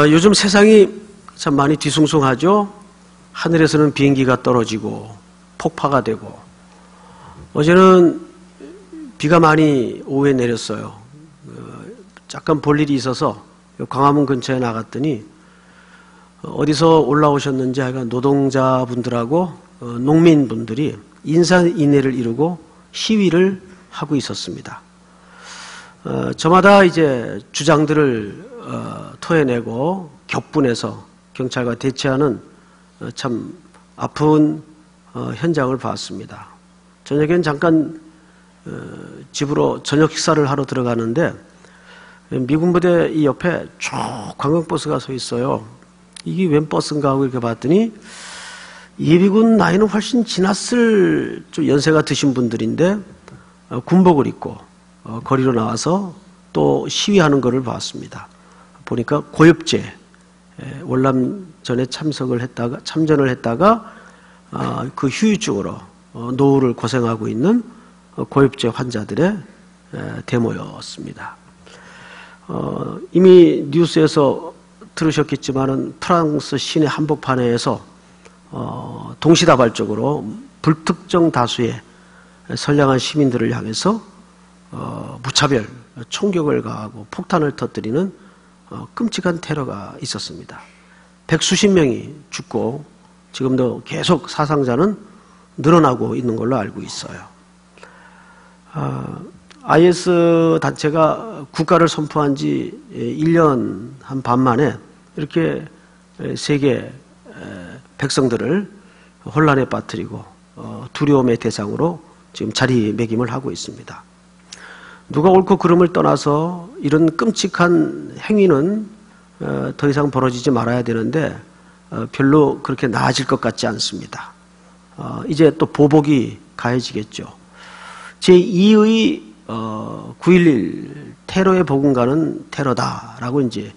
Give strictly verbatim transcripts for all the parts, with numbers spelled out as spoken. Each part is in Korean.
요즘 세상이 참 많이 뒤숭숭하죠. 하늘에서는 비행기가 떨어지고 폭파가 되고, 어제는 비가 많이 오후에 내렸어요. 잠깐 볼 일이 있어서 광화문 근처에 나갔더니 어디서 올라오셨는지 하여간 노동자분들하고 농민분들이 인산인해를 이루고 시위를 하고 있었습니다. 어, 저마다 이제 주장들을 어, 토해내고 격분해서 경찰과 대치하는 어, 참 아픈 어, 현장을 봤습니다. 저녁엔 잠깐 어, 집으로 저녁 식사를 하러 들어가는데 미군 부대 이 옆에 쭉 관광버스가 서 있어요. 이게 웬 버스인가 하고 이렇게 봤더니 예비군 나이는 훨씬 지났을 좀 연세가 드신 분들인데 어, 군복을 입고 어, 거리로 나와서 또 시위하는 것을 봤습니다. 보니까 고엽제 월남전에 참석을 했다가 참전을 했다가 어, 그 후유증으로 어, 노후를 고생하고 있는 어, 고엽제 환자들의 에, 데모였습니다. 어, 이미 뉴스에서 들으셨겠지만은 프랑스 시내 한복판에서 어, 동시다발적으로 불특정 다수의 선량한 시민들을 향해서 어, 무차별 총격을 가하고 폭탄을 터뜨리는 어, 끔찍한 테러가 있었습니다. 백수십 명이 죽고 지금도 계속 사상자는 늘어나고 있는 걸로 알고 있어요. 어, 아이에스 단체가 국가를 선포한 지 일 년 한 반 만에 이렇게 세계 백성들을 혼란에 빠뜨리고 두려움의 대상으로 지금 자리매김을 하고 있습니다. 누가 옳고 그름을 떠나서 이런 끔찍한 행위는 더 이상 벌어지지 말아야 되는데 별로 그렇게 나아질 것 같지 않습니다. 이제 또 보복이 가해지겠죠. 제이의 구일일 테러의 복음가는 테러다라고 이제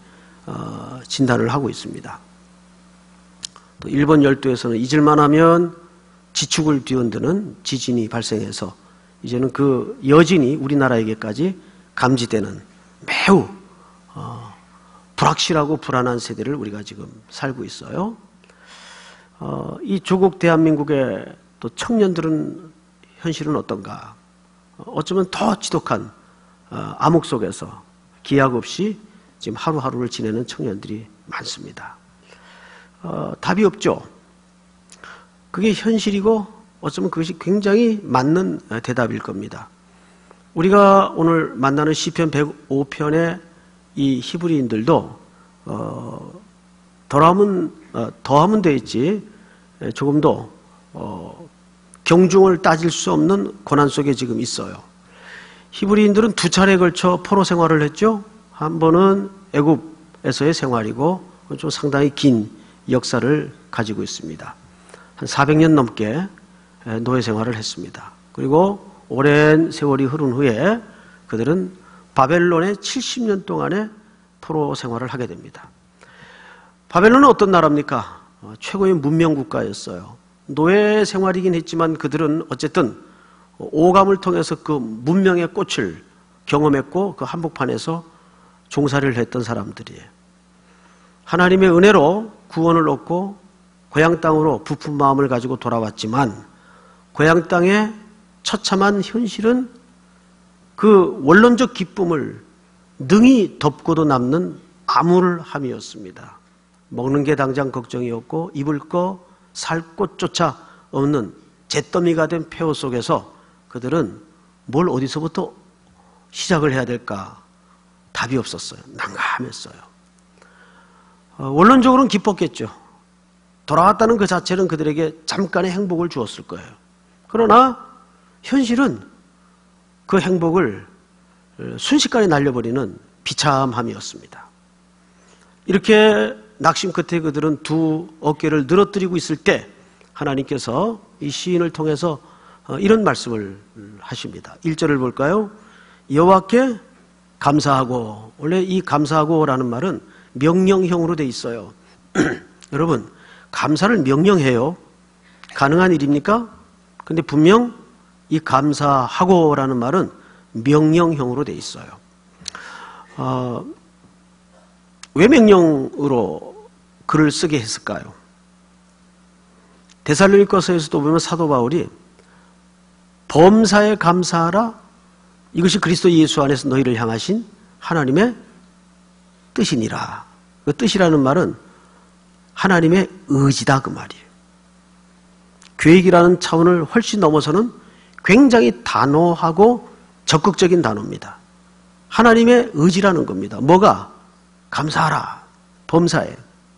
진단을 하고 있습니다. 또 일본 열도에서는 잊을만 하면 지축을 뒤흔드는 지진이 발생해서 이제는 그 여진이 우리나라에게까지 감지되는 매우 어, 불확실하고 불안한 세대를 우리가 지금 살고 있어요. 어, 이 조국 대한민국의 또 청년들은 현실은 어떤가? 어쩌면 더 지독한 어, 암흑 속에서 기약 없이 지금 하루하루를 지내는 청년들이 많습니다. 어, 답이 없죠. 그게 현실이고 어쩌면 그것이 굉장히 맞는 대답일 겁니다. 우리가 오늘 만나는 시편 백오 편의 이 히브리인들도 어, 덜하면 어, 더하면 되겠지 조금 더 어, 경중을 따질 수 없는 고난 속에 지금 있어요. 히브리인들은 두 차례에 걸쳐 포로 생활을 했죠. 한 번은 애굽에서의 생활이고 좀 상당히 긴 역사를 가지고 있습니다. 한 사백 년 넘게 노예 생활을 했습니다. 그리고 오랜 세월이 흐른 후에 그들은 바벨론에 칠십 년 동안의 포로 생활을 하게 됩니다. 바벨론은 어떤 나라입니까? 최고의 문명 국가였어요. 노예 생활이긴 했지만 그들은 어쨌든 오감을 통해서 그 문명의 꽃을 경험했고 그 한복판에서 종살이를 했던 사람들이에요. 하나님의 은혜로 구원을 얻고 고향 땅으로 부푼 마음을 가지고 돌아왔지만 고향 땅의 처참한 현실은 그 원론적 기쁨을 능히 덮고도 남는 암울함이었습니다. 먹는 게 당장 걱정이었고 입을 거 살 곳조차 없는 잿더미가 된 폐허 속에서 그들은 뭘 어디서부터 시작을 해야 될까 답이 없었어요. 난감했어요. 어, 원론적으로는 기뻤겠죠. 돌아왔다는 그 자체는 그들에게 잠깐의 행복을 주었을 거예요. 그러나 현실은 그 행복을 순식간에 날려버리는 비참함이었습니다. 이렇게 낙심 끝에 그들은 두 어깨를 늘어뜨리고 있을 때 하나님께서 이 시인을 통해서 이런 말씀을 하십니다. 일 절을 볼까요? 여호와께 감사하고, 원래 이 감사하고라는 말은 명령형으로 돼 있어요. 여러분, 감사를 명령해요. 가능한 일입니까? 근데 분명 이 감사하고라는 말은 명령형으로 돼 있어요. 어, 왜 명령으로 글을 쓰게 했을까요? 데살로니가서에서도 보면 사도 바울이 범사에 감사하라, 이것이 그리스도 예수 안에서 너희를 향하신 하나님의 뜻이니라. 그 뜻이라는 말은 하나님의 의지다 그 말이에요. 계획이라는 차원을 훨씬 넘어서는 굉장히 단호하고 적극적인 단어입니다. 하나님의 의지라는 겁니다. 뭐가? 감사하라. 범사에.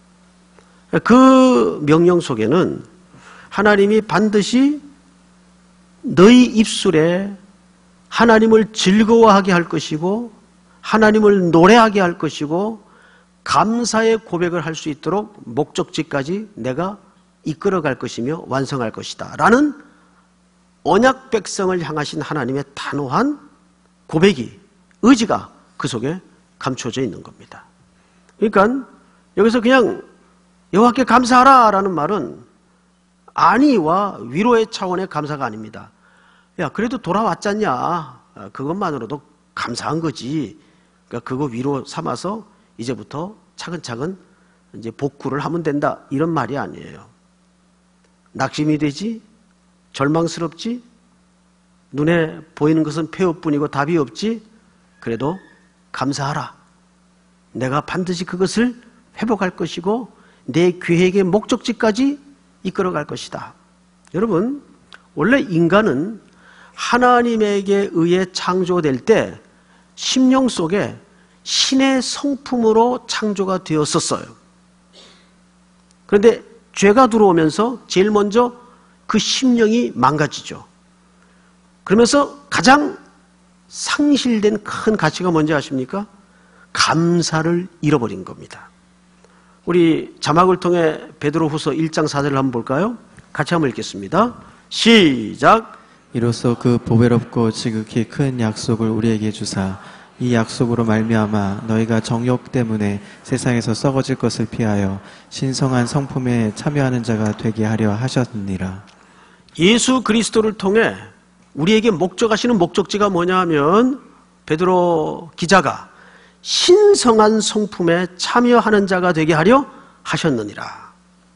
그 명령 속에는 하나님이 반드시 너희 입술에 하나님을 즐거워하게 할 것이고 하나님을 노래하게 할 것이고 감사의 고백을 할 수 있도록 목적지까지 내가 이끌어갈 것이며 완성할 것이다 라는 언약 백성을 향하신 하나님의 단호한 고백이, 의지가 그 속에 감춰져 있는 겁니다. 그러니까 여기서 그냥 여호와께 감사하라 라는 말은 안위와 위로의 차원의 감사가 아닙니다. 야, 그래도 돌아왔잖냐, 그것만으로도 감사한 거지. 그러니까 그거 위로 삼아서 이제부터 차근차근 이제 복구를 하면 된다, 이런 말이 아니에요. 낙심이 되지, 절망스럽지, 눈에 보이는 것은 폐허뿐이고 답이 없지, 그래도 감사하라. 내가 반드시 그것을 회복할 것이고 내 계획의 목적지까지 이끌어갈 것이다. 여러분, 원래 인간은 하나님에게 의해 창조될 때 심령 속에 신의 성품으로 창조가 되었었어요. 그런데 죄가 들어오면서 제일 먼저 그 심령이 망가지죠. 그러면서 가장 상실된 큰 가치가 뭔지 아십니까? 감사를 잃어버린 겁니다. 우리 자막을 통해 베드로후서 일 장 사 절을 한번 볼까요? 같이 한번 읽겠습니다. 시작. 이로써 그 보배롭고 지극히 큰 약속을 우리에게 주사 이 약속으로 말미암아 너희가 정욕 때문에 세상에서 썩어질 것을 피하여 신성한 성품에 참여하는 자가 되게 하려 하셨느니라. 예수 그리스도를 통해 우리에게 목적하시는 목적지가 뭐냐 하면 베드로 기자가 신성한 성품에 참여하는 자가 되게 하려 하셨느니라.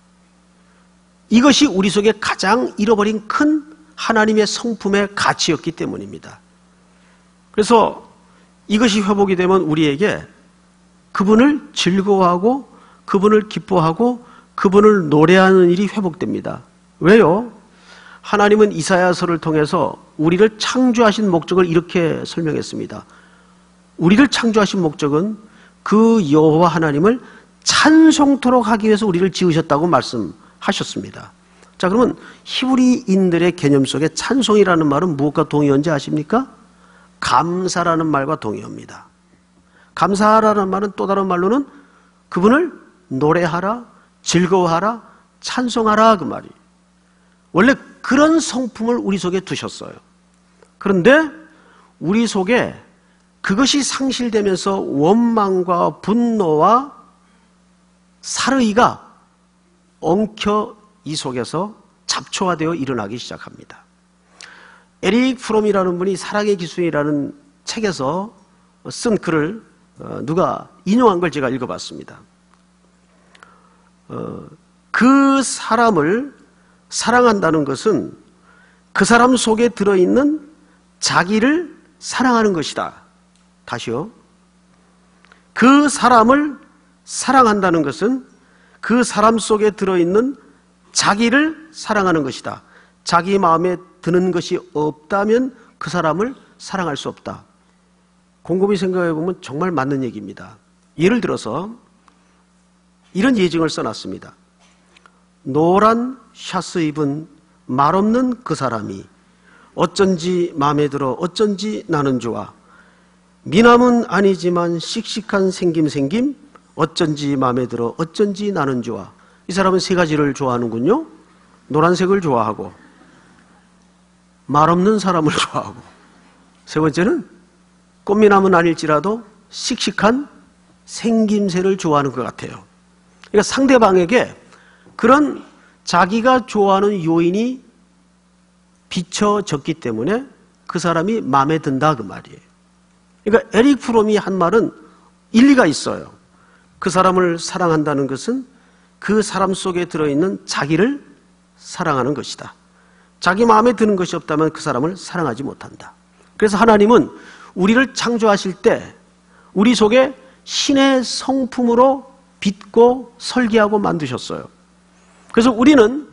이것이 우리 속에 가장 잃어버린 큰 하나님의 성품의 가치였기 때문입니다. 그래서 이것이 회복이 되면 우리에게 그분을 즐거워하고 그분을 기뻐하고 그분을 노래하는 일이 회복됩니다. 왜요? 하나님은 이사야서를 통해서 우리를 창조하신 목적을 이렇게 설명했습니다. 우리를 창조하신 목적은 그 여호와 하나님을 찬송토록 하기 위해서 우리를 지으셨다고 말씀하셨습니다. 자, 그러면 히브리인들의 개념 속에 찬송이라는 말은 무엇과 동의어인지 아십니까? 감사라는 말과 동의어입니다. 감사하라는 말은 또 다른 말로는 그분을 노래하라, 즐거워하라, 찬송하라, 그 말이. 원래 그런 성품을 우리 속에 두셨어요. 그런데 우리 속에 그것이 상실되면서 원망과 분노와 사르이가 엉켜 이 속에서 잡초화되어 일어나기 시작합니다. 에릭 프롬이라는 분이 사랑의 기술이라는 책에서 쓴 글을 누가 인용한 걸 제가 읽어봤습니다. 그 사람을 사랑한다는 것은 그 사람 속에 들어있는 자기를 사랑하는 것이다. 다시요. 그 사람을 사랑한다는 것은 그 사람 속에 들어있는 자기를 사랑하는 것이다. 자기 마음에 드는 것이 없다면 그 사람을 사랑할 수 없다. 곰곰이 생각해 보면 정말 맞는 얘기입니다. 예를 들어서 이런 예증을 써놨습니다. 노란 샤스 입은 말없는 그 사람이 어쩐지 마음에 들어 어쩐지 나는 좋아. 미남은 아니지만 씩씩한 생김 생김 어쩐지 마음에 들어 어쩐지 나는 좋아. 이 사람은 세 가지를 좋아하는군요. 노란색을 좋아하고 말없는 사람을 좋아하고 세 번째는 꽃미남은 아닐지라도 씩씩한 생김새를 좋아하는 것 같아요. 그러니까 상대방에게 그런 자기가 좋아하는 요인이 비춰졌기 때문에 그 사람이 마음에 든다 그 말이에요. 그러니까 에릭 프롬이 한 말은 일리가 있어요. 그 사람을 사랑한다는 것은 그 사람 속에 들어있는 자기를 사랑하는 것이다. 자기 마음에 드는 것이 없다면 그 사람을 사랑하지 못한다. 그래서 하나님은 우리를 창조하실 때 우리 속에 신의 성품으로 빚고 설계하고 만드셨어요. 그래서 우리는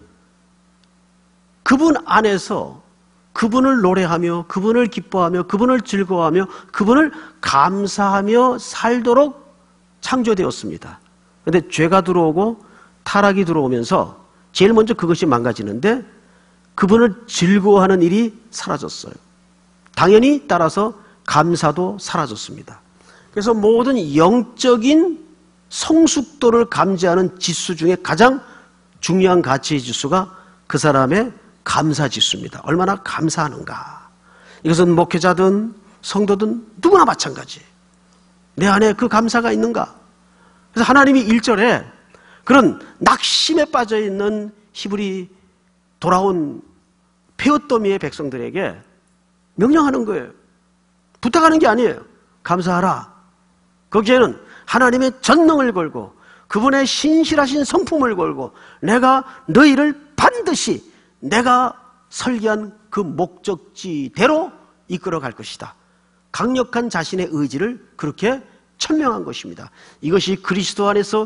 그분 안에서 그분을 노래하며 그분을 기뻐하며 그분을 즐거워하며 그분을 감사하며 살도록 창조되었습니다. 그런데 죄가 들어오고 타락이 들어오면서 제일 먼저 그것이 망가지는데 그분을 즐거워하는 일이 사라졌어요. 당연히 따라서 감사도 사라졌습니다. 그래서 모든 영적인 성숙도를 감지하는 지수 중에 가장 중요한 가치의 지수가 그 사람의 감사 지수입니다. 얼마나 감사하는가. 이것은 목회자든 성도든 누구나 마찬가지. 내 안에 그 감사가 있는가. 그래서 하나님이 일 절에 그런 낙심에 빠져있는 히브리 돌아온 페어더미의 백성들에게 명령하는 거예요. 부탁하는 게 아니에요. 감사하라. 거기에는 하나님의 전능을 걸고 그분의 신실하신 성품을 걸고 내가 너희를 반드시 내가 설계한 그 목적지대로 이끌어 갈 것이다. 강력한 자신의 의지를 그렇게 천명한 것입니다. 이것이 그리스도 안에서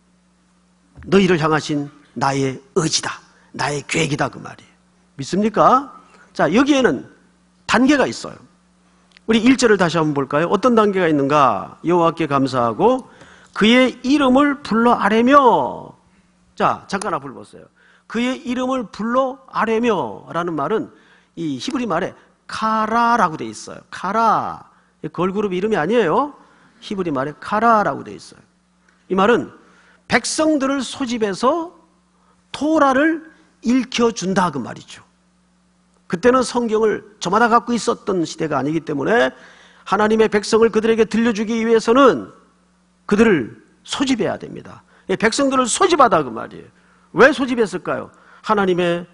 너희를 향하신 나의 의지다. 나의 계획이다. 그 말이에요. 믿습니까? 자, 여기에는 단계가 있어요. 우리 일 절을 다시 한번 볼까요? 어떤 단계가 있는가? 여호와께 감사하고 그의 이름을 불러 아뢰며. 자, 잠깐 앞을 보세요. 그의 이름을 불러 아뢰며 라는 말은 이 히브리 말에 카라라고 되어 있어요. 카라. 걸그룹 이름이 아니에요. 히브리 말에 카라라고 되어 있어요. 이 말은 백성들을 소집해서 토라를 읽혀준다 그 말이죠. 그때는 성경을 저마다 갖고 있었던 시대가 아니기 때문에 하나님의 백성을 그들에게 들려주기 위해서는 그들을 소집해야 됩니다. 백성들을 소집하다 그 말이에요. 왜 소집했을까요? 하나님의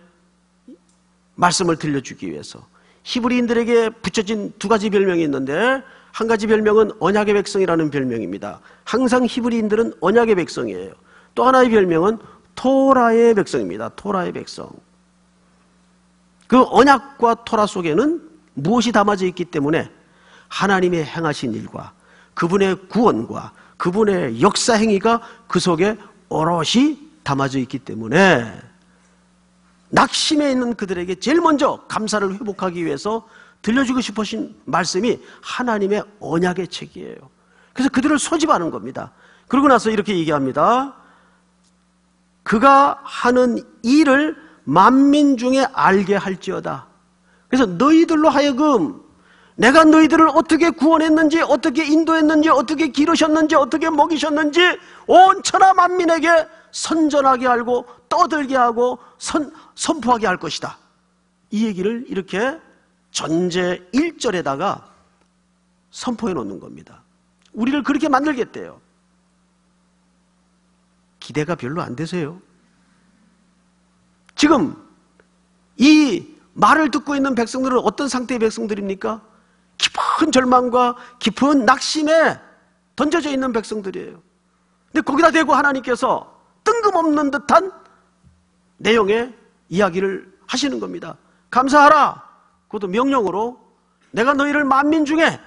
말씀을 들려주기 위해서. 히브리인들에게 붙여진 두 가지 별명이 있는데 한 가지 별명은 언약의 백성이라는 별명입니다. 항상 히브리인들은 언약의 백성이에요. 또 하나의 별명은 토라의 백성입니다. 토라의 백성. 그 언약과 토라 속에는 무엇이 담아져 있기 때문에 하나님의 행하신 일과 그분의 구원과 그분의 역사 행위가 그 속에 오롯이 담아져 있기 때문에 낙심해 있는 그들에게 제일 먼저 감사를 회복하기 위해서 들려주고 싶으신 말씀이 하나님의 언약의 책이에요. 그래서 그들을 소집하는 겁니다. 그러고 나서 이렇게 얘기합니다. 그가 하는 일을 만민 중에 알게 할지어다. 그래서 너희들로 하여금 내가 너희들을 어떻게 구원했는지, 어떻게 인도했는지, 어떻게 기르셨는지, 어떻게 먹이셨는지 온 천하 만민에게 선전하게 알고 떠들게 하고 선, 선포하게 할 것이다. 이 얘기를 이렇게 전제 일 절에다가 선포해 놓는 겁니다. 우리를 그렇게 만들겠대요. 기대가 별로 안 되세요? 지금 이 말을 듣고 있는 백성들은 어떤 상태의 백성들입니까? 깊은 절망과 깊은 낙심에 던져져 있는 백성들이에요. 근데 거기다 대고 하나님께서 뜬금없는 듯한 내용의 이야기를 하시는 겁니다. 감사하라. 그것도 명령으로 내가 너희를 만민 중에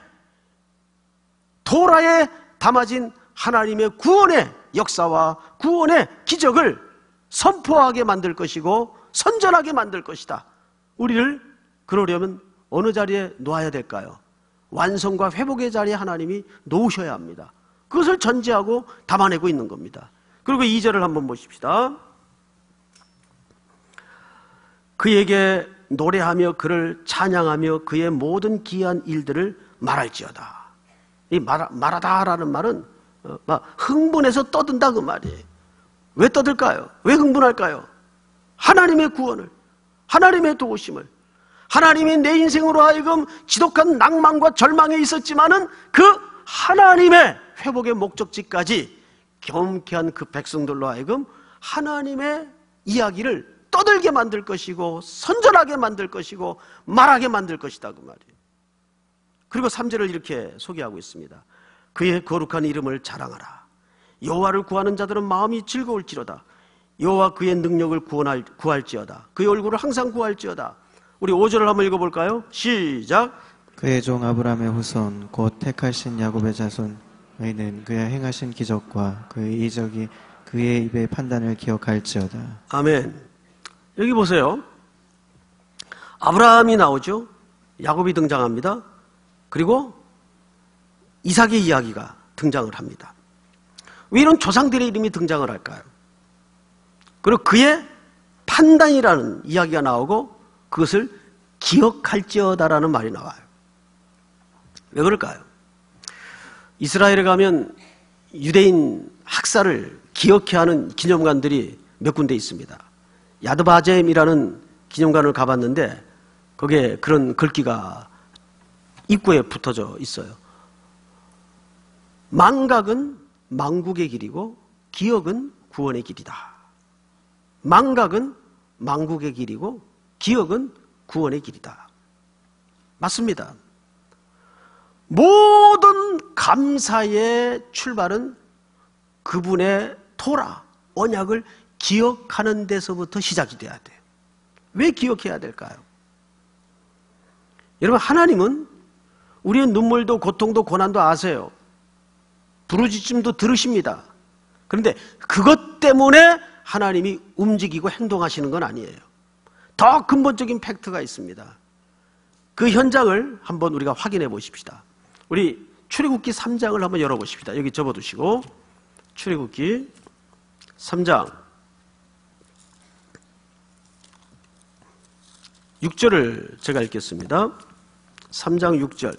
토라에 담아진 하나님의 구원의 역사와 구원의 기적을 선포하게 만들 것이고 선전하게 만들 것이다. 우리를 그러려면 어느 자리에 놓아야 될까요? 완성과 회복의 자리에 하나님이 놓으셔야 합니다. 그것을 전제하고 담아내고 있는 겁니다. 그리고 이 절을 한번 보십시다. 그에게 노래하며 그를 찬양하며 그의 모든 기이한 일들을 말할지어다. 이 말, 말하다라는 말은 어, 막 흥분해서 떠든다 그 말이에요. 왜 떠들까요? 왜 흥분할까요? 하나님의 구원을, 하나님의 도우심을, 하나님이 내 인생으로 하여금 지독한 낭만과 절망에 있었지만은 그 하나님의 회복의 목적지까지 경쾌한 그 백성들로 하여금 하나님의 이야기를 떠들게 만들 것이고 선전하게 만들 것이고 말하게 만들 것이다 그 말이에요. 그리고 삼 절을 이렇게 소개하고 있습니다. 그의 거룩한 이름을 자랑하라. 여호와를 구하는 자들은 마음이 즐거울지로다. 여호와 그의 능력을 구원할, 구할지어다. 그의 얼굴을 항상 구할지어다. 우리 오 절을 한번 읽어볼까요? 시작. 그의 종 아브라함의 후손 곧 택하신 야곱의 자손 너희는 그의 행하신 기적과 그의 이적이 그의 입의 판단을 기억할지어다. 아멘. 여기 보세요. 아브라함이 나오죠. 야곱이 등장합니다. 그리고 이삭의 이야기가 등장을 합니다. 왜 이런 조상들의 이름이 등장을 할까요? 그리고 그의 판단이라는 이야기가 나오고 그것을 기억할지어다라는 말이 나와요. 왜 그럴까요? 이스라엘에 가면 유대인 학살을 기억해 하는 기념관들이 몇 군데 있습니다. 야드바젬이라는 기념관을 가봤는데 거기에 그런 글귀가 입구에 붙어져 있어요. 망각은 망국의 길이고 기억은 구원의 길이다. 망각은 망국의 길이고 기억은 구원의 길이다. 맞습니다. 모든 감사의 출발은 그분의 토라, 언약을 기억하는 데서부터 시작이 돼야 돼요. 왜 기억해야 될까요? 여러분, 하나님은 우리의 눈물도 고통도 고난도 아세요. 부르짖음도 들으십니다. 그런데 그것 때문에 하나님이 움직이고 행동하시는 건 아니에요. 더 근본적인 팩트가 있습니다. 그 현장을 한번 우리가 확인해 보십시다. 우리 출애굽기 삼 장을 한번 열어보십시다. 여기 접어두시고 출애굽기 삼 장 육 절을 제가 읽겠습니다. 삼 장 육 절.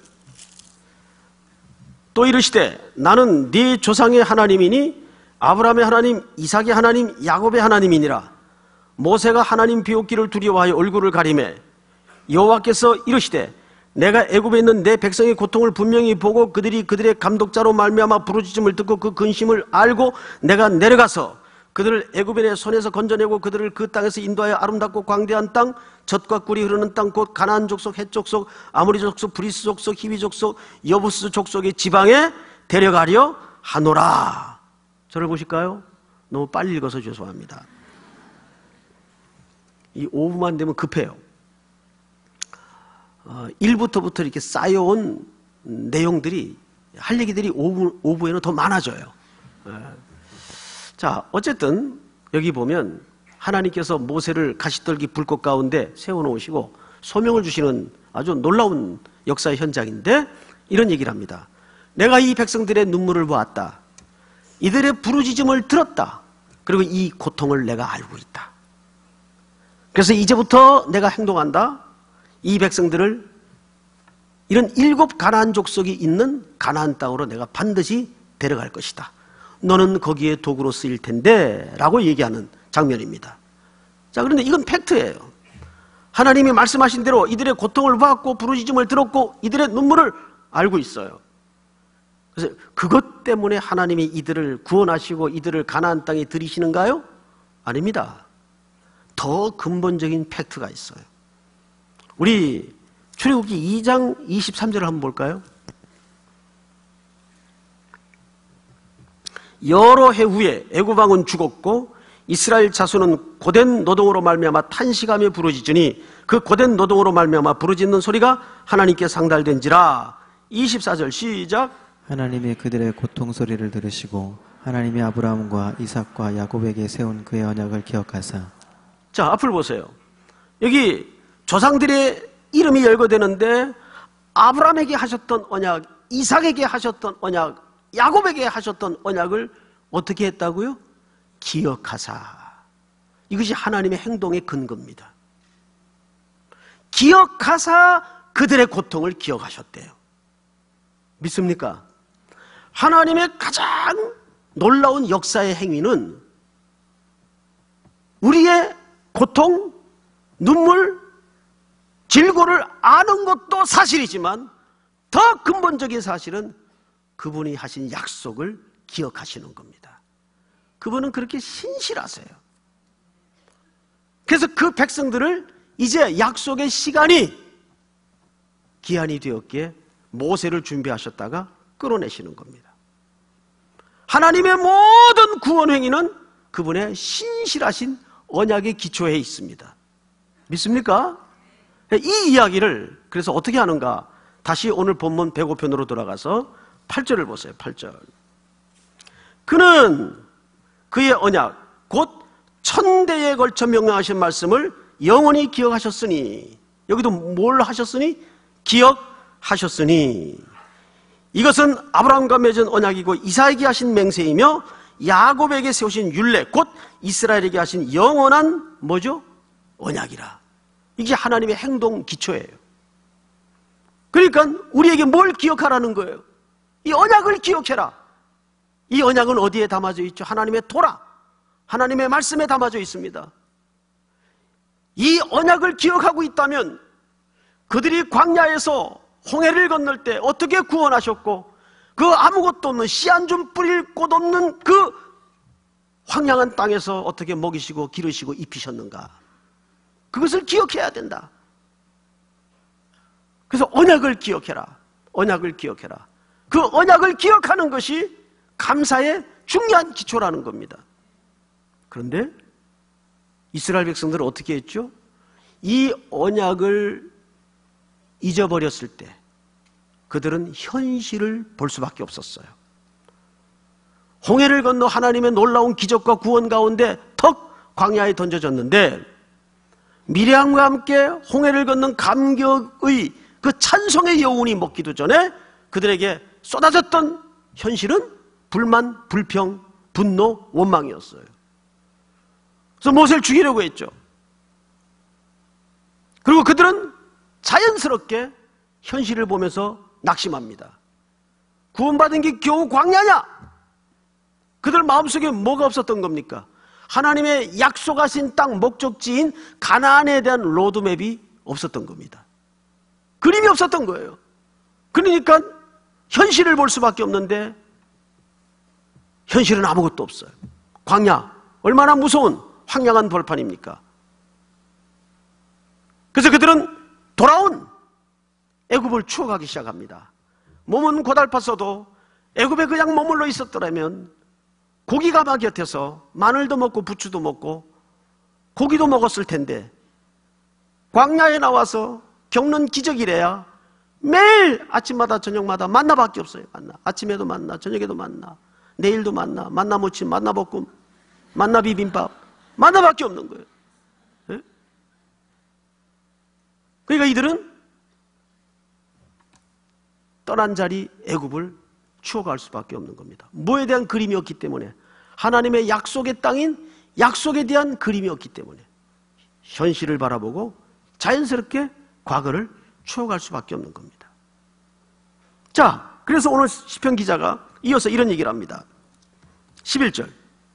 또 이르시되 나는 네 조상의 하나님이니 아브라함의 하나님, 이삭의 하나님, 야곱의 하나님이니라. 모세가 하나님 비웃기를 두려워하여 얼굴을 가리매 여호와께서 이르시되 내가 애굽에 있는 내 백성의 고통을 분명히 보고 그들이 그들의 감독자로 말미암아 부르짖음을 듣고 그 근심을 알고 내가 내려가서 그들을 애굽의 내 손에서 건져내고 그들을 그 땅에서 인도하여 아름답고 광대한 땅, 젖과 꿀이 흐르는 땅, 곧 가나안 족속, 헷 족속, 아모리 족속, 브리스 족속, 히비 족속, 여부스 족속의 지방에 데려가려 하노라. 저를 보실까요? 너무 빨리 읽어서 죄송합니다. 이 오 부만 되면 급해요. 어, 일 부터부터 이렇게 쌓여온 내용들이, 할 얘기들이 오 부, 오 부에는 더 많아져요. 예. 자, 어쨌든 여기 보면 하나님께서 모세를 가시떨기 불꽃 가운데 세워놓으시고 소명을 주시는 아주 놀라운 역사의 현장인데 이런 얘기를 합니다. 내가 이 백성들의 눈물을 보았다. 이들의 부르짖음을 들었다. 그리고 이 고통을 내가 알고 있다. 그래서 이제부터 내가 행동한다. 이 백성들을 이런 일곱 가나안 족속이 있는 가나안 땅으로 내가 반드시 데려갈 것이다. 너는 거기에 도구로 쓰일 텐데 라고 얘기하는 장면입니다. 자, 그런데 이건 팩트예요. 하나님이 말씀하신 대로 이들의 고통을 봤고 부르짖음을 들었고 이들의 눈물을 알고 있어요. 그래서 그것 때문에 하나님이 이들을 구원하시고 이들을 가나안 땅에 들이시는가요? 아닙니다. 더 근본적인 팩트가 있어요. 우리 출애굽기 이 장 이십삼 절을 한번 볼까요? 여러 해 후에 애굽 왕은 죽었고 이스라엘 자손은 고된 노동으로 말미암아 탄식하며 부르짖으니 그 고된 노동으로 말미암아 부르짖는 소리가 하나님께 상달된지라. 이십사 절 시작. 하나님이 그들의 고통 소리를 들으시고 하나님이 아브라함과 이삭과 야곱에게 세운 그의 언약을 기억하사. 자, 앞을 보세요. 여기 조상들의 이름이 열거되는데 아브라함에게 하셨던 언약, 이삭에게 하셨던 언약, 야곱에게 하셨던 언약을 어떻게 했다고요? 기억하사. 이것이 하나님의 행동의 근거입니다. 기억하사 그들의 고통을 기억하셨대요. 믿습니까? 하나님의 가장 놀라운 역사의 행위는 우리의 고통, 눈물, 질고를 아는 것도 사실이지만 더 근본적인 사실은 그분이 하신 약속을 기억하시는 겁니다. 그분은 그렇게 신실하세요. 그래서 그 백성들을 이제 약속의 시간이 기한이 되었기에 모세를 준비하셨다가 끌어내시는 겁니다. 하나님의 모든 구원 행위는 그분의 신실하신 언약의 기초에 있습니다. 믿습니까? 이 이야기를 그래서 어떻게 하는가? 다시 오늘 본문 백오 편으로 돌아가서 팔 절을 보세요. 팔 절. 그는 그의 언약 곧 천대에 걸쳐 명령하신 말씀을 영원히 기억하셨으니, 여기도 뭘 하셨으니? 기억하셨으니, 이것은 아브라함과 맺은 언약이고 이삭에게 하신 맹세이며 야곱에게 세우신 율례 곧 이스라엘에게 하신 영원한 뭐죠? 언약이라. 이게 하나님의 행동 기초예요. 그러니까 우리에게 뭘 기억하라는 거예요? 이 언약을 기억해라. 이 언약은 어디에 담아져 있죠? 하나님의 토라, 하나님의 말씀에 담아져 있습니다. 이 언약을 기억하고 있다면 그들이 광야에서 홍해를 건널 때 어떻게 구원하셨고, 그 아무것도 없는 씨 한 줌 뿌릴 곳 없는 그 황량한 땅에서 어떻게 먹이시고 기르시고 입히셨는가, 그것을 기억해야 된다. 그래서 언약을 기억해라. 언약을 기억해라. 그 언약을 기억하는 것이 감사의 중요한 기초라는 겁니다. 그런데 이스라엘 백성들은 어떻게 했죠? 이 언약을 잊어버렸을 때 그들은 현실을 볼 수밖에 없었어요. 홍해를 건너 하나님의 놀라운 기적과 구원 가운데 턱 광야에 던져졌는데, 미리암과 함께 홍해를 건넌 감격의 그 찬송의 여운이 먹기도 전에 그들에게 쏟아졌던 현실은 불만, 불평, 분노, 원망이었어요. 그래서 모세를 죽이려고 했죠. 그리고 그들은 자연스럽게 현실을 보면서 낙심합니다. 구원받은 게 겨우 광야냐? 그들 마음속에 뭐가 없었던 겁니까? 하나님의 약속하신 땅 목적지인 가나안에 대한 로드맵이 없었던 겁니다. 그림이 없었던 거예요. 그러니까 현실을 볼 수밖에 없는데 현실은 아무것도 없어요. 광야, 얼마나 무서운 황량한 벌판입니까? 그래서 그들은 돌아온 애굽을 추억하기 시작합니다. 몸은 고달팠어도 애굽에 그냥 머물러 있었더라면 고기가 막 곁에서 마늘도 먹고 부추도 먹고 고기도 먹었을 텐데, 광야에 나와서 겪는 기적이래야 매일 아침마다 저녁마다 만나밖에 없어요. 만나. 아침에도 만나, 저녁에도 만나, 내일도 만나, 만나무침, 만나볶음, 만나비빔밥, 만나밖에 없는 거예요. 네? 그러니까 이들은 떠난 자리 애굽을 추억할 수밖에 없는 겁니다. 뭐에 대한 그림이 없기 때문에, 하나님의 약속의 땅인 약속에 대한 그림이 없기 때문에 현실을 바라보고 자연스럽게 과거를 추억할 수밖에 없는 겁니다. 자, 그래서 오늘 시편 기자가 이어서 이런 얘기를 합니다. 십일 절.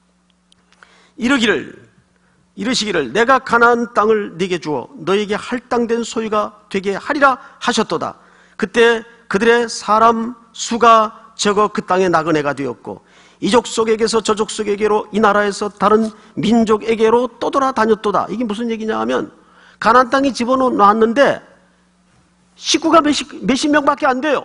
이르기를 이르시기를 내가 가나안 땅을 네게 주어 너에게 할당된 소유가 되게 하리라 하셨도다. 그때 그들의 사람 수가 적어 그 땅의 나그네가 되었고, 이 족속에게서 저 족속에게로, 이 나라에서 다른 민족에게로 떠돌아 다녔도다. 이게 무슨 얘기냐 하면, 가나안 땅에 집어넣었는데 식구가 몇십, 몇십 명밖에 안 돼요.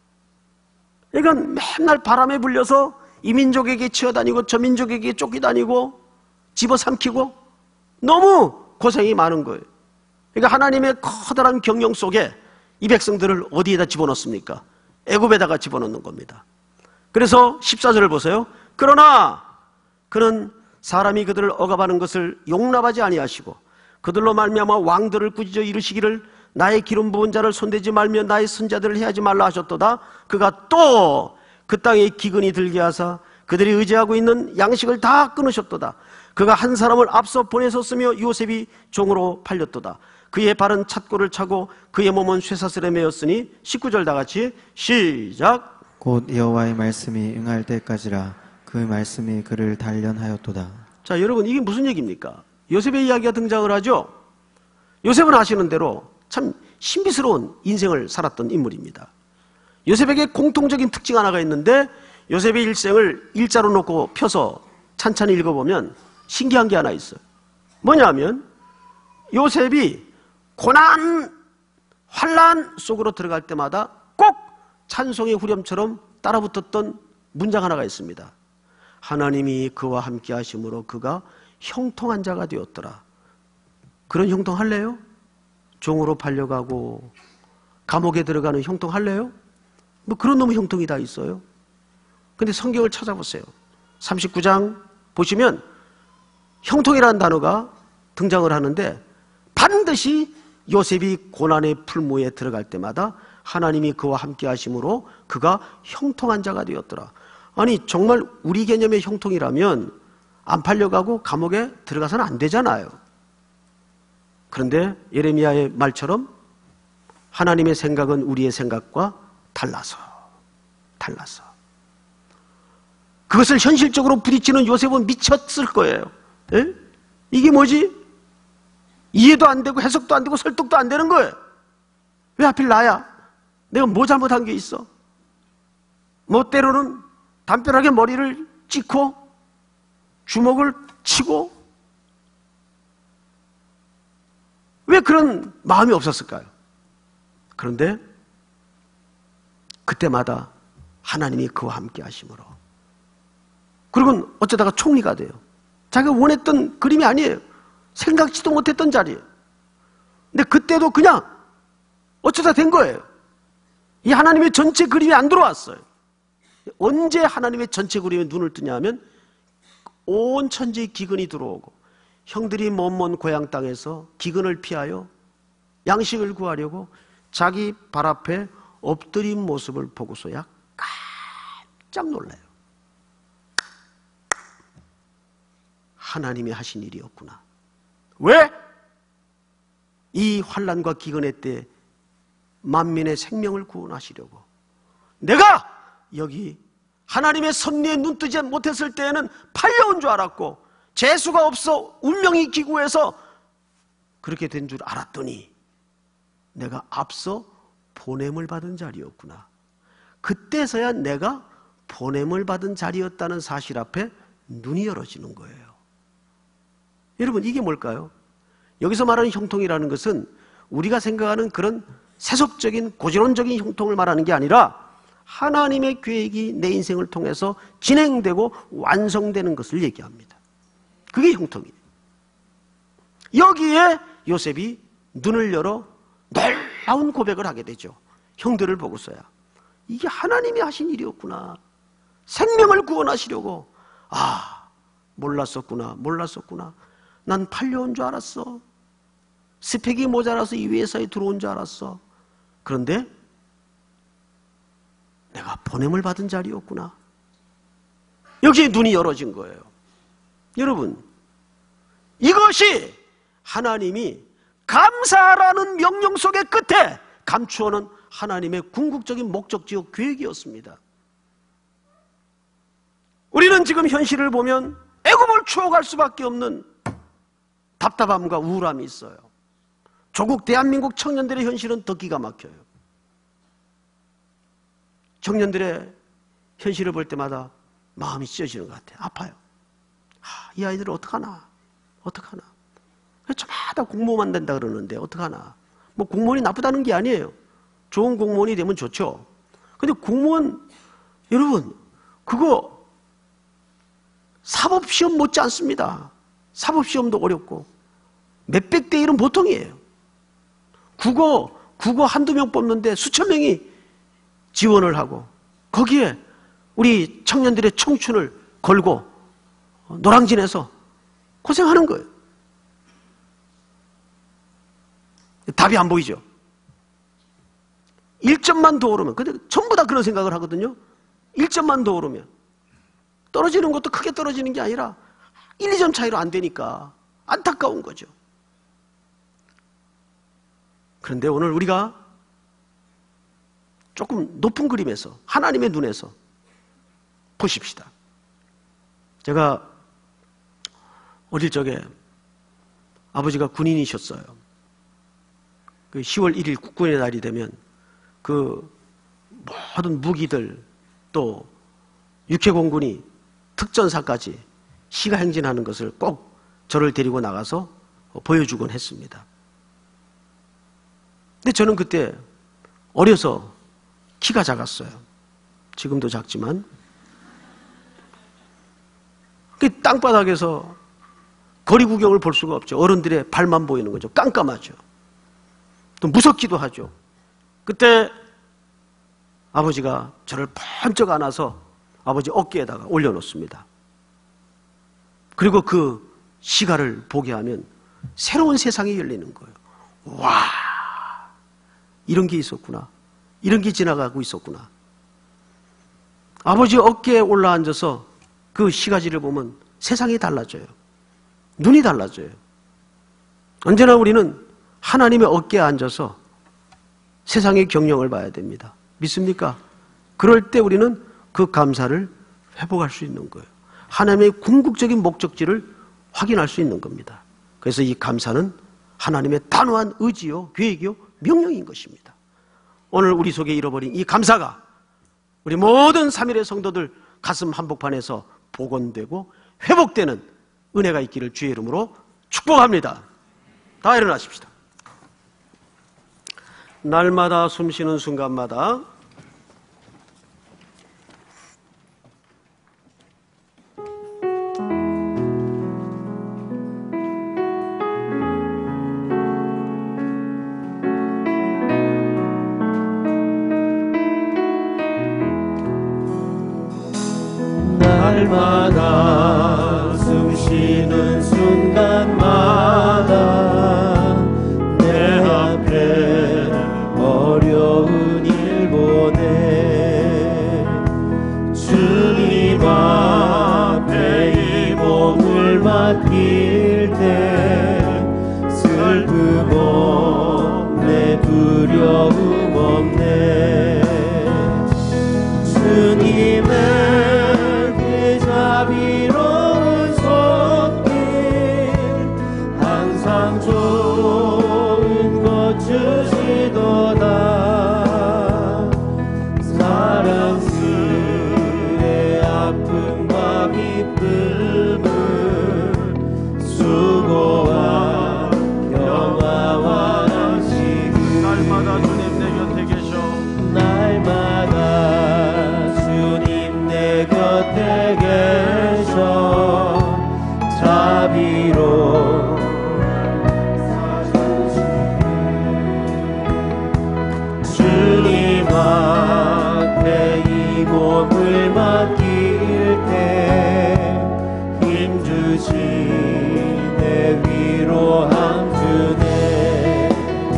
그러니까 맨날 바람에 불려서 이 민족에게 치어다니고 저 민족에게 쫓기다니고 집어삼키고 너무 고생이 많은 거예요. 그러니까 하나님의 커다란 경영 속에 이 백성들을 어디에다 집어넣습니까? 애굽에다가 집어넣는 겁니다. 그래서 십사 절을 보세요. 그러나 그는 사람이 그들을 억압하는 것을 용납하지 아니하시고 그들로 말미암아 왕들을 꾸짖어 이르시기를 나의 기름 부은 자를 손대지 말며 나의 선자들을 해하지 말라 하셨도다. 그가 또 그 땅에 기근이 들게 하사 그들이 의지하고 있는 양식을 다 끊으셨도다. 그가 한 사람을 앞서 보내셨으며 요셉이 종으로 팔렸도다. 그의 발은 찻골을 차고 그의 몸은 쇠사슬에 매였으니 십구 절 다 같이 시작. 곧 여호와의 말씀이 응할 때까지라 그 말씀이 그를 단련하였도다. 자, 여러분, 이게 무슨 얘기입니까? 요셉의 이야기가 등장을 하죠. 요셉은 아시는 대로 참 신비스러운 인생을 살았던 인물입니다. 요셉에게 공통적인 특징 하나가 있는데, 요셉의 일생을 일자로 놓고 펴서 찬찬히 읽어보면 신기한 게 하나 있어요. 뭐냐면 요셉이 고난, 환난 속으로 들어갈 때마다 꼭 찬송의 후렴처럼 따라붙었던 문장 하나가 있습니다. 하나님이 그와 함께 하심으로 그가 형통한 자가 되었더라. 그런 형통 할래요? 종으로 팔려가고 감옥에 들어가는 형통 할래요? 뭐 그런 놈의 형통이 다 있어요. 근데 성경을 찾아보세요. 삼십구 장 보시면 형통이라는 단어가 등장을 하는데 반드시 요셉이 고난의 풀무에 들어갈 때마다 하나님이 그와 함께 하심으로 그가 형통한 자가 되었더라. 아니 정말 우리 개념의 형통이라면 안 팔려가고 감옥에 들어가서는 안 되잖아요. 그런데 예레미야의 말처럼 하나님의 생각은 우리의 생각과 달라서 달라서 그것을 현실적으로 부딪히는 요셉은 미쳤을 거예요. 에? 이게 뭐지? 이해도 안 되고 해석도 안 되고 설득도 안 되는 거예요. 왜 하필 나야? 내가 뭐 잘못한 게 있어? 뭐 때로는 담벼락에 머리를 찍고 주먹을 치고 왜 그런 마음이 없었을까요? 그런데 그때마다 하나님이 그와 함께 하심으로 그리고 어쩌다가 총리가 돼요. 자기가 원했던 그림이 아니에요. 생각지도 못했던 자리예요. 근데 그때도 그냥 어쩌다 된 거예요. 이 하나님의 전체 그림이 안 들어왔어요. 언제 하나님의 전체 그림에 눈을 뜨냐 하면 온 천지의 기근이 들어오고 형들이 먼 먼 고향 땅에서 기근을 피하여 양식을 구하려고 자기 발 앞에 엎드린 모습을 보고서야 깜짝 놀라요. 하나님이 하신 일이었구나. 왜? 이 환난과 기근의 때 만민의 생명을 구원하시려고. 내가 여기 하나님의 섭리에 눈 뜨지 못했을 때에는 팔려온 줄 알았고 재수가 없어 운명이 기구해서 그렇게 된 줄 알았더니 내가 앞서 보냄을 받은 자리였구나. 그때서야 내가 보냄을 받은 자리였다는 사실 앞에 눈이 열어지는 거예요. 여러분 이게 뭘까요? 여기서 말하는 형통이라는 것은 우리가 생각하는 그런 세속적인 고질론적인 형통을 말하는 게 아니라 하나님의 계획이 내 인생을 통해서 진행되고 완성되는 것을 얘기합니다. 그게 형통이에요. 여기에 요셉이 눈을 열어 놀라운 고백을 하게 되죠. 형들을 보고서야 이게 하나님이 하신 일이었구나. 생명을 구원하시려고. 아, 몰랐었구나 몰랐었구나. 난 팔려온 줄 알았어. 스펙이 모자라서 이 회사에 들어온 줄 알았어. 그런데 내가 보냄을 받은 자리였구나. 여기에 눈이 열어진 거예요. 여러분, 이것이 하나님이 감사하라는 명령 속의 끝에 감추어놓은 하나님의 궁극적인 목적지요 계획이었습니다. 우리는 지금 현실을 보면 애굽을 추억할 수밖에 없는 답답함과 우울함이 있어요. 조국 대한민국 청년들의 현실은 더 기가 막혀요. 청년들의 현실을 볼 때마다 마음이 찢어지는 것 같아요. 아파요. 아, 이 아이들은 어떡하나 어떡하나. 저마다 공무원 된다 그러는데 어떡하나. 뭐 공무원이 나쁘다는 게 아니에요. 좋은 공무원이 되면 좋죠. 근데 공무원 여러분 그거 사법시험 못지 않습니다. 사법시험도 어렵고 몇백 대 일은 보통이에요. 국어 국어 한두 명 뽑는데 수천 명이 지원을 하고 거기에 우리 청년들의 청춘을 걸고 노량진에서 고생하는 거예요. 답이 안 보이죠. 일 점만 더 오르면, 근데 전부 다 그런 생각을 하거든요. 일 점만 더 오르면 떨어지는 것도 크게 떨어지는 게 아니라 일, 이 점 차이로 안 되니까 안타까운 거죠. 그런데 오늘 우리가 조금 높은 그림에서 하나님의 눈에서 보십시다. 제가 어릴 적에 아버지가 군인이셨어요. 그 시월 일일 국군의 날이 되면 그 모든 무기들 또 육해공군이 특전사까지 시가 행진하는 것을 꼭 저를 데리고 나가서 보여주곤 했습니다. 근데 저는 그때 어려서 키가 작았어요. 지금도 작지만 그 땅바닥에서 거리 구경을 볼 수가 없죠. 어른들의 발만 보이는 거죠. 깜깜하죠. 또 무섭기도 하죠. 그때 아버지가 저를 번쩍 안아서 아버지 어깨에다가 올려놓습니다. 그리고 그 시가를 보게 하면 새로운 세상이 열리는 거예요. 와, 이런 게 있었구나. 이런 게 지나가고 있었구나. 아버지 어깨에 올라앉아서 그 시가지를 보면 세상이 달라져요. 눈이 달라져요. 언제나 우리는 하나님의 어깨에 앉아서 세상의 경영을 봐야 됩니다. 믿습니까? 그럴 때 우리는 그 감사를 회복할 수 있는 거예요. 하나님의 궁극적인 목적지를 확인할 수 있는 겁니다. 그래서 이 감사는 하나님의 단호한 의지요, 계획이요, 명령인 것입니다. 오늘 우리 속에 잃어버린 이 감사가 우리 모든 삼일의 성도들 가슴 한복판에서 복원되고 회복되는 은혜가 있기를 주의 이름으로 축복합니다. 다 일어나십시다. 날마다 숨쉬는 순간마다 날마다 숨쉬는 순간마다 내 앞에 어려운 일 보내 주님 앞에 이 몸을 맡길 때 슬픔 없네 두려움 없네 주님의 자비로운 손길 항상 좋은 것 주시도다 사랑스레 아픔과 기쁨을 수고와 평화와 안식을 날마다 주님 내 곁에 계셔 날마다 주님 내 곁에 계셔 자비로 주님 앞에 이 몸을 맡길 때 힘주시네 위로함 주네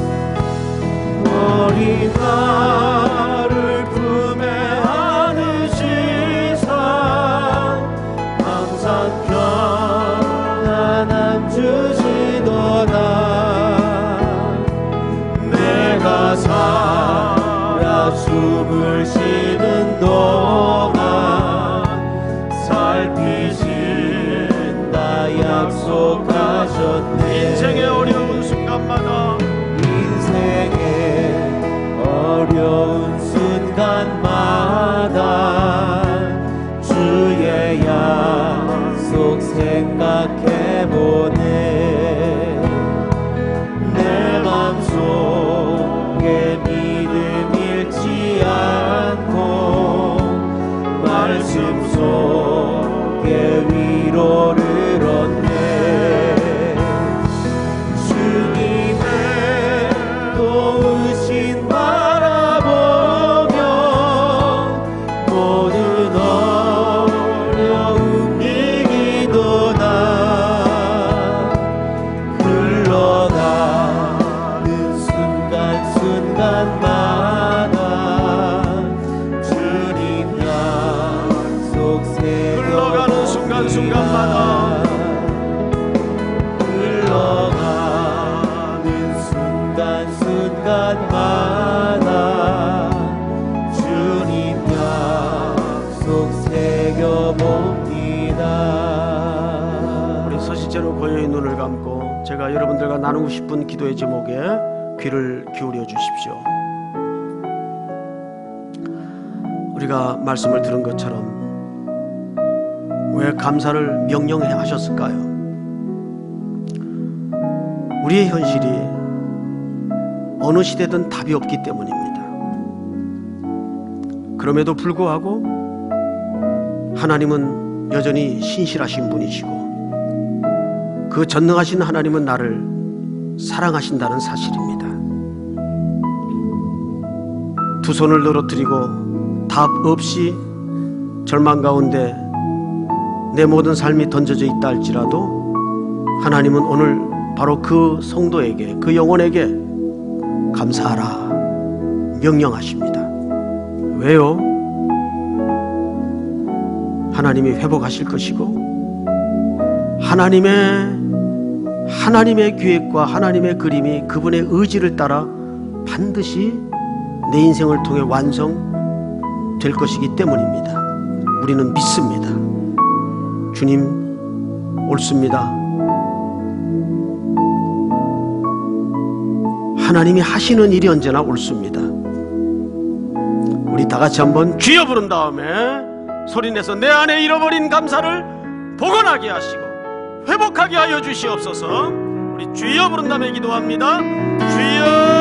어린 나를 품에 안으시사 항상 평안함 주시도다 내가 살아 숨을 쉬는 동안 살피신다 약속하셨네 인생의 어려운 순간마다 인생의 어려운 순간마다 주의 약속 생각해보네 내 맘속에 믿음 잃지 않고 말씀 속에 위로를 얻네 주님의 도우신 바라보며 모든 어려움 이기도다 흘러가는 순간순간마다 주님 약속 새겨 흘러가는 순간순간마다 흘러가는 순간순간마다 주님 약속 새겨봅니다 우리 서시째로 고요히 눈을 감고 제가 여러분들과 나누고 싶은 기도의 제목에 귀를 기울여 주십시오. 우리가 말씀을 들은 것처럼 왜 감사를 명령해 하셨을까요? 우리의 현실이 어느 시대든 답이 없기 때문입니다. 그럼에도 불구하고 하나님은 여전히 신실하신 분이시고 그 전능하신 하나님은 나를 사랑하신다는 사실입니다. 두 손을 늘어뜨리고 답 없이 절망 가운데 내 모든 삶이 던져져 있다 할지라도 하나님은 오늘 바로 그 성도에게, 그 영혼에게 감사하라 명령하십니다. 왜요? 하나님이 회복하실 것이고 하나님의 하나님의 계획과 하나님의 그림이 그분의 의지를 따라 반드시 내 인생을 통해 완성될 것이기 때문입니다. 우리는 믿습니다. 주님 옳습니다. 하나님이 하시는 일이 언제나 옳습니다. 우리 다 같이 한번 주여 부른 다음에 소리내서 내 안에 잃어버린 감사를 복원하게 하시고 회복하게 하여 주시옵소서. 우리 주여 부른 다음에 기도합니다. 주여